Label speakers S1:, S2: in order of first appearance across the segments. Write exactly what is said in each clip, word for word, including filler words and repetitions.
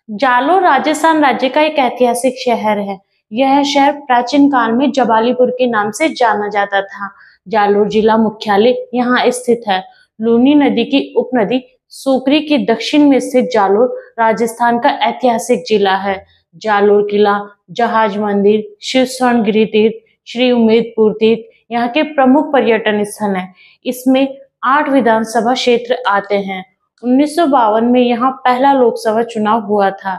S1: जालोर राजस्थान राज्य का एक ऐतिहासिक शहर है। यह शहर प्राचीन काल में जबालीपुर के नाम से जाना जाता था। जालोर जिला मुख्यालय यहाँ स्थित है। लूनी नदी की उपनदी सुकरी के दक्षिण में स्थित जालोर राजस्थान का ऐतिहासिक जिला है। जालोर किला, जहाज मंदिर, शिव स्वर्ण गिरी तीर्थ, श्री उम्मेदपुर तीर्थ यहाँ के प्रमुख पर्यटन स्थल हैं। इसमें आठ विधानसभा क्षेत्र आते हैं। उन्नीस सौ बावन में यहाँ पहला लोकसभा चुनाव हुआ था।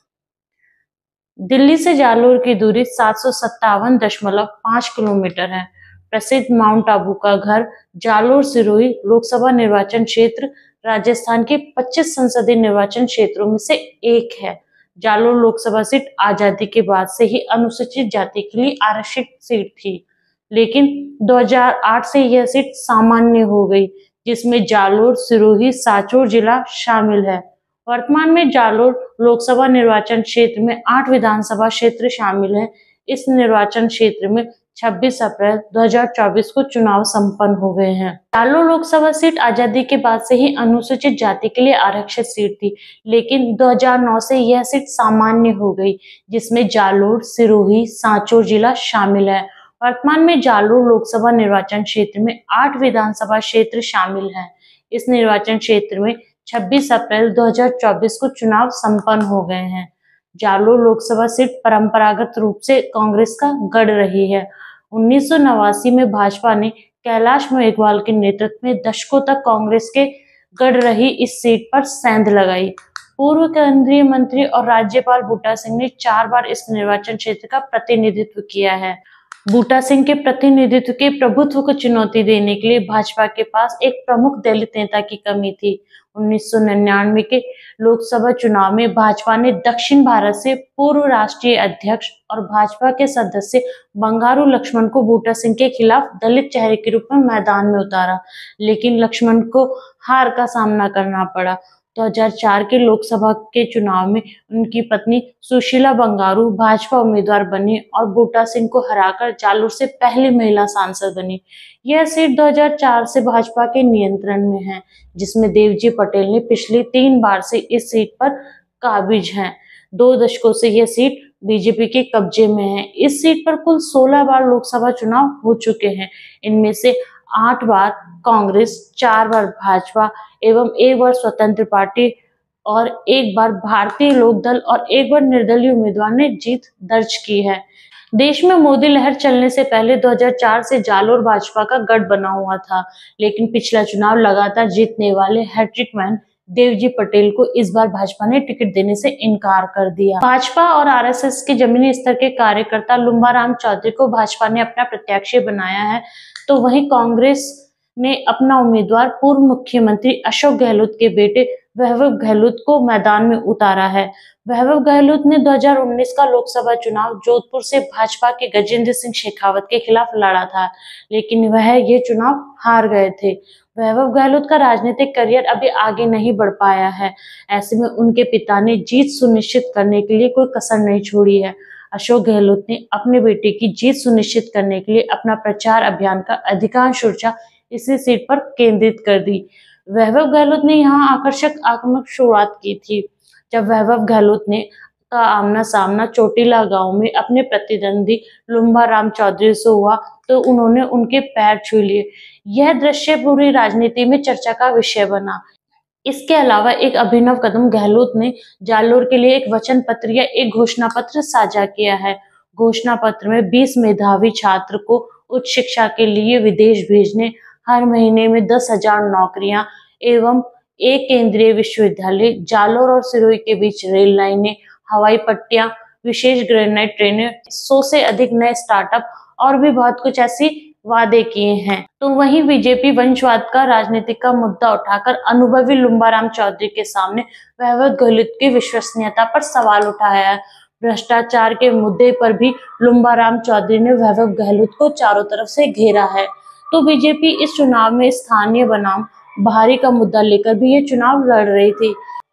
S1: दिल्ली से जालोर की दूरी सात सौ सत्तावन दशमलव पाँच किलोमीटर है। प्रसिद्ध माउंट आबू का घर जालोर सिरोही लोकसभा निर्वाचन क्षेत्र राजस्थान के पच्चीस संसदीय निर्वाचन क्षेत्रों में से एक है। जालोर लोकसभा सीट आजादी के बाद से ही अनुसूचित जाति के लिए आरक्षित सीट थी, लेकिन दो हज़ार आठ से यह सीट सामान्य हो गई, जिसमें जालोर सिरोही सांचौर जिला शामिल है। वर्तमान में जालोर लोकसभा निर्वाचन क्षेत्र में आठ विधानसभा क्षेत्र शामिल हैं। इस निर्वाचन क्षेत्र में छब्बीस अप्रैल दो हज़ार चौबीस को चुनाव संपन्न हो गए हैं। जालोर लोकसभा सीट आजादी के बाद से ही अनुसूचित जाति के लिए आरक्षित सीट थी, लेकिन दो हज़ार नौ से यह सीट सामान्य हो गई, जिसमें जालोर सिरोही सांचौर जिला शामिल है। वर्तमान में जालोर लोकसभा निर्वाचन क्षेत्र में आठ विधानसभा क्षेत्र शामिल हैं। इस निर्वाचन क्षेत्र में छब्बीस अप्रैल दो हज़ार चौबीस को चुनाव संपन्न हो गए हैं। जालोर लोकसभा सीट परंपरागत रूप से कांग्रेस का गढ़ रही है। उन्नीस सौ नवासी में भाजपा ने कैलाश मेघवाल के नेतृत्व में दशकों तक कांग्रेस के गढ़ रही इस सीट पर सेंध लगाई। पूर्व केंद्रीय मंत्री और राज्यपाल बूटा सिंह ने चार बार इस निर्वाचन क्षेत्र का प्रतिनिधित्व किया है। बूटा सिंह के प्रतिनिधित्व के प्रभुत्व को चुनौती देने के लिए भाजपा के पास एक प्रमुख दलित नेता की कमी थी। उन्नीस सौ निन्यानवे के लोकसभा चुनाव में भाजपा ने दक्षिण भारत से पूर्व राष्ट्रीय अध्यक्ष और भाजपा के सदस्य बंगारू लक्ष्मण को बूटा सिंह के खिलाफ दलित चेहरे के रूप में मैदान में उतारा, लेकिन लक्ष्मण को हार का सामना करना पड़ा। दो हज़ार चार के लोकसभा के चुनाव में उनकी पत्नी सुशीला बंगारू भाजपा उम्मीदवार बनी और बूटा सिंह को हराकर जालोर से पहली महिला सांसद बनी। यह सीट दो हज़ार चार से भाजपा के नियंत्रण में है, जिसमें देवजी पटेल ने पिछली तीन बार से इस सीट पर काबिज हैं। दो दशकों से यह सीट बीजेपी के कब्जे में है। इस सीट पर कुल सोलह बार लोकसभा चुनाव हो चुके हैं। इनमें से आठ बार कांग्रेस, चार बार भाजपा एवं एक बार स्वतंत्र पार्टी और एक बार भारतीय लोक दल और एक बार निर्दलीय उम्मीदवार ने जीत दर्ज की है। देश में मोदी लहर चलने से पहले दो हज़ार चार से जालोर भाजपा का गढ़ बना हुआ था, लेकिन पिछला चुनाव लगातार जीतने वाले हैट्रिक मैन देवजी पटेल को इस बार भाजपा ने टिकट देने से इनकार कर दिया। भाजपा और आरएसएस के जमीनी स्तर के कार्यकर्ता लुम्बाराम चौधरी को भाजपा ने अपना प्रत्याशी बनाया है, तो वहीं कांग्रेस ने अपना उम्मीदवार पूर्व मुख्यमंत्री अशोक गहलोत के बेटे वैभव गहलोत को मैदान में उतारा है। वैभव गहलोत ने दो हज़ार उन्नीस का लोकसभा चुनाव जोधपुर से भाजपा के गजेंद्र सिंह शेखावत के खिलाफ लड़ा था, लेकिन वह ये चुनाव हार गए थे। वैभव गहलोत का राजनीतिक करियर अभी आगे नहीं बढ़ पाया है। ऐसे में उनके पिता ने जीत सुनिश्चित करने के लिए कोई कसर नहीं छोड़ी है। अशोक गहलोत ने अपने बेटे की जीत सुनिश्चित करने के लिए अपना प्रचार अभियान का अधिकांश ऊर्जा इसी सीट पर केंद्रित कर दी। वैभव गहलोत ने यहाँ आकर्षक आक्रामक शुरुआत की थी। जब वैभव गहलोत ने का आमना सामना चोटीला गांव में अपने प्रतिद्वंदी लुम्बाराम चौधरी से हुआ, तो उन्होंने उनके पैर छू लिए। यह दृश्य पूरी राजनीति में चर्चा का विषय बना। इसके अलावा एक अभिनव कदम गहलोत ने जालोर के लिए एक वचन पत्र या एक घोषणा पत्र साझा किया है। घोषणा पत्र में बीस मेधावी छात्र को उच्च शिक्षा के लिए विदेश भेजने, हर महीने में दस हजार नौकरियां एवं एक केंद्रीय विश्वविद्यालय, जालोर और सिरोही के बीच रेल लाइनें, हवाई पट्टियां, विशेष ग्रेनाइट ट्रेनें, सौ से अधिक नए स्टार्टअप और भी बहुत कुछ ऐसी वादे किए हैं। तो वहीं बीजेपी वंशवाद का राजनीतिक का मुद्दा उठाकर अनुभवी लुम्बाराम चौधरी के सामने वैभव गहलोत की विश्वसनीयता पर सवाल उठाया है। भ्रष्टाचार के मुद्दे पर भी लुम्बाराम चौधरी ने वैभव गहलोत को चारों तरफ से घेरा है। तो बीजेपी इस चुनाव में स्थानीय बनाम बाहरी का मुद्दा लेकर भी ये चुनाव लड़ रही थी।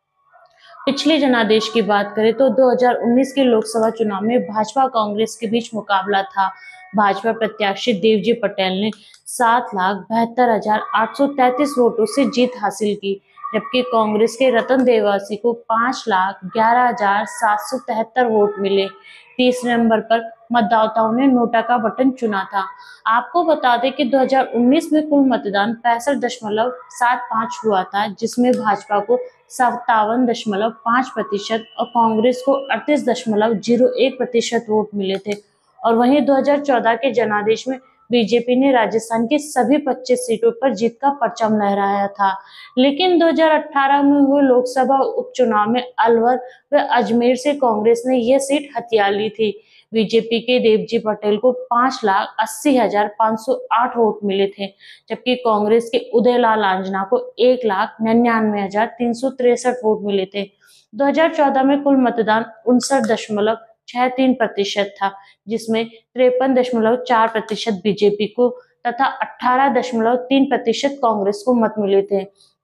S1: पिछले जनादेश की बात करें तो दो हज़ार उन्नीस के लोकसभा चुनाव में भाजपा कांग्रेस के बीच मुकाबला था। भाजपा प्रत्याशी देवजी पटेल ने सात लाख बहत्तर हजार आठ सौ तैतीस वोटों से जीत हासिल की, जबकि कांग्रेस के रतन देवासी को पांच लाख ग्यारह हजार सात सौ तिहत्तर वोट मिले। तीस नवंबर पर मतदाताओं ने नोटा का बटन चुना था। आपको बता दें कि दो हज़ार उन्नीस में कुल मतदान पैंसठ दशमलव सात पाँच हुआ था, जिसमें भाजपा को सत्तावन दशमलव पाँच प्रतिशत और कांग्रेस को अड़तीस दशमलव जीरो एक प्रतिशत वोट मिले थे। और वहीं दो हज़ार चौदह के जनादेश में बीजेपी ने राजस्थान की सभी पच्चीस सीटों पर जीत का परचम लहराया था। लेकिन दो हज़ार अठारह में हुए लोकसभा उपचुनाव में अलवर व अजमेर से कांग्रेस ने यह सीट हथिया ली थी। बीजेपी के देवजी पटेल को पांच लाख अस्सी हजार पाँच सौ आठ वोट मिले थे, जबकि कांग्रेस के उदयलाल आंजना को एक लाख निन्यानवे हजार तीन सौ तिरसठ वोट मिले थे। दो हज़ार चौदह में कुल मतदान उनसठ दशमलव छह तीन प्रतिशत था, जिसमें तिरपन दशमलव चार प्रतिशत बीजेपी को तथा अठारह दशमलव तीन प्रतिशत कांग्रेस को मत मिले थे।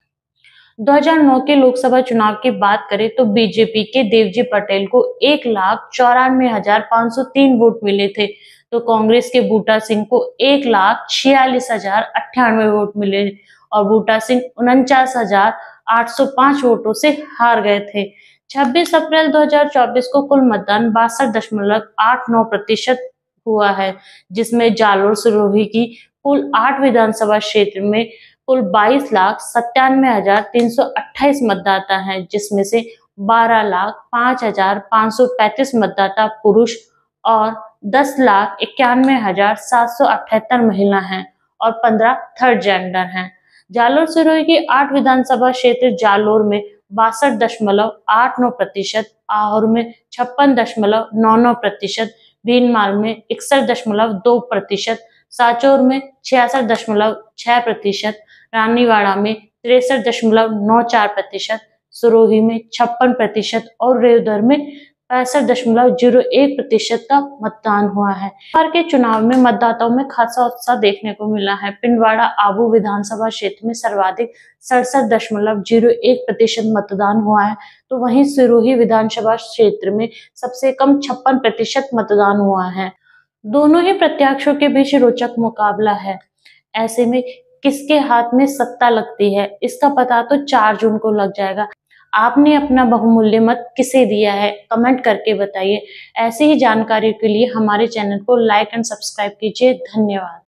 S1: दो हज़ार नौ के लोकसभा चुनाव की बात करें तो बीजेपी के देवजी पटेल को एक लाख चौरानवे हजार पाँच सौ तीन वोट मिले थे, तो कांग्रेस के बूटा सिंह को एक लाख छियालीस हजार अट्ठानवे वोट मिले और बूटा सिंह उनचास हजार आठ सौ पांच वोटों से हार गए थे। छब्बीस अप्रैल दो हज़ार चौबीस को कुल मतदान बासठ दशमलव आठ नौ प्रतिशत हुआ है, जिसमें जालोर सिरोही की कुल आठ विधानसभा क्षेत्र में कुल बाईस लाख सत्तानवे हजार तीन सौ अट्ठाईस मतदाता हैं, जिसमें से बारह लाख पांच हजार पाँच सौ पैंतीस मतदाता पुरुष और दस लाख इक्यानवे हजार सात सौ अठहत्तर महिला हैं और पंद्रह थर्ड जेंडर हैं। जालोर सिरोही की आठ विधानसभा क्षेत्र जालोर में बासठ दशमलव आठ नौ प्रतिशत, आहोर में छप्पन दशमलव नौ नौ प्रतिशत, भीनमाल में इकसठ दशमलव दो प्रतिशत, सांचौर में छियासठ दशमलव छह प्रतिशत, रानीवाड़ा में तिरसठ दशमलव नौ चार प्रतिशत, सिरोही में छप्पन प्रतिशत और रेवदर में पैंसठ दशमलव जीरो एक प्रतिशत का मतदान हुआ है। बार के चुनाव में मतदाताओं में खासा उत्साह देखने को मिला है। पिंडवाड़ा आबू विधानसभा क्षेत्र में सर्वाधिक सड़सठ दशमलव जीरो एक प्रतिशत मतदान हुआ है, तो वहीं सिरोही विधानसभा क्षेत्र में सबसे कम छप्पन प्रतिशत मतदान हुआ है। दोनों ही प्रत्याशियों के बीच रोचक मुकाबला है। ऐसे में किसके हाथ में सत्ता लगती है, इसका पता तो चार जून को लग जाएगा। आपने अपना बहुमूल्य मत किसे दिया है, कमेंट करके बताइए। ऐसी ही जानकारी के लिए हमारे चैनल को लाइक एंड सब्सक्राइब कीजिए। धन्यवाद।